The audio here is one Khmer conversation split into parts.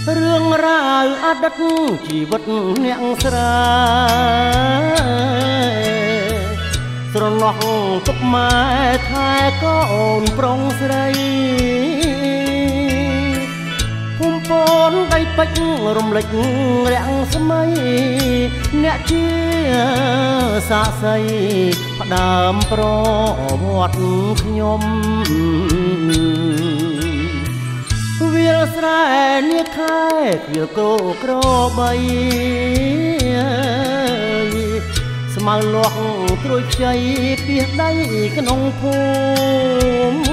រឿងរ៉ាវអតីតជីវិតអ្នកស្រីស្រណោះទុកម៉ែថែកូនប្រុងស្រីភូមិពនដៃពេជ្ររំលេចរាំងស្មៃអ្នកជាសាក្សីផ្ដើមប្រវត្តិខ្ញុំវាលស្រែនាខែវាលគោក្របីស្មៅលាស់ត្រួយខ្ចីពីដៃក្នុងភូមិ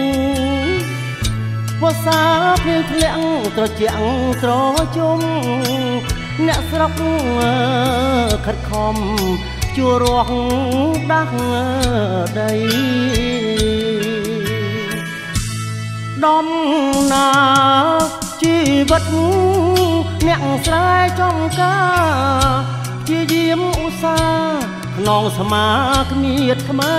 វស្សាភ្លៀងធ្លាក់ត្រជាក់ត្រជុំអ្នកស្រុកខិតខំជួររស់ដាស់ដីដំណើរជីវិតអ្នកស្រែចំការជាយាមឧស្សាហ៍ក្នុងស្មាគ្មៀតថ្មី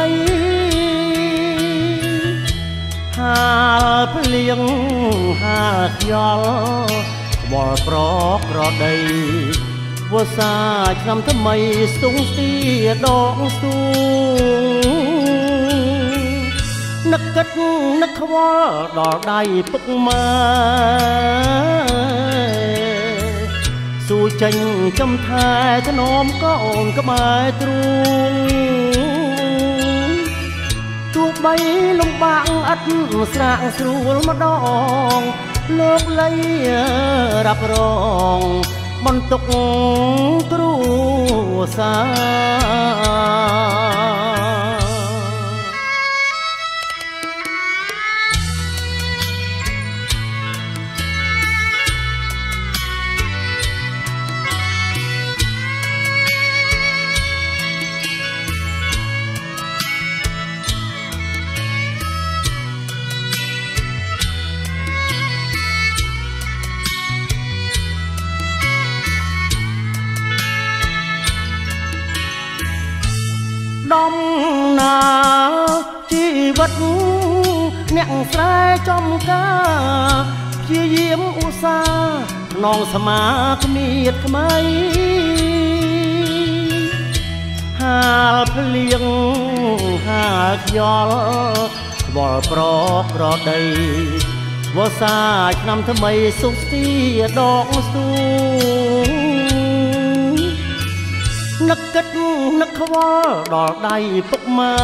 ហាលភ្លៀងហាលខ្យល់ក្បល់ប្រក្រដីវស្សាឆ្នាំថ្មីស្ទង់ស្ទាដងស្ទូងនឹកគិតនឹកខ្វល់ដល់ដៃពុកម៉ែស៊ូចេញចំថែធ្នមកូនក្បែរទ្រូងទោះបីលំបាកឥតស្រាកស្រួលម្ដងលោកលៃរ៉ាប់រងបន្ទុកគ្រួសារដំណើរជីវិតអ្នកស្រែចំការព្យាយាមឧស្សាហ៍ក្នុងស្មាគ្មៀតថ្មីហាលភ្លៀងហាលខ្យល់ក្បល់ប្រក្រដីវស្សាឆ្នាំថ្មីសុខស្ទាដកស្ទូងនឹកគិតនឹកខ្វល់ដល់ដៃពុកម៉ែ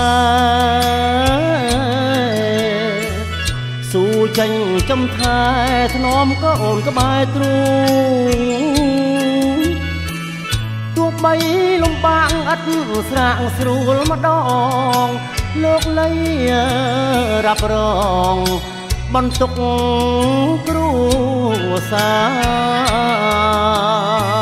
ស៊ូចេញចំថែធ្នមកូនក្បែរទ្រូងទោះបីលំបាកឥតស្រាកស្រួលម្ដងលោកលៃរ៉ាប់រងបន្ទុកគ្រួសារ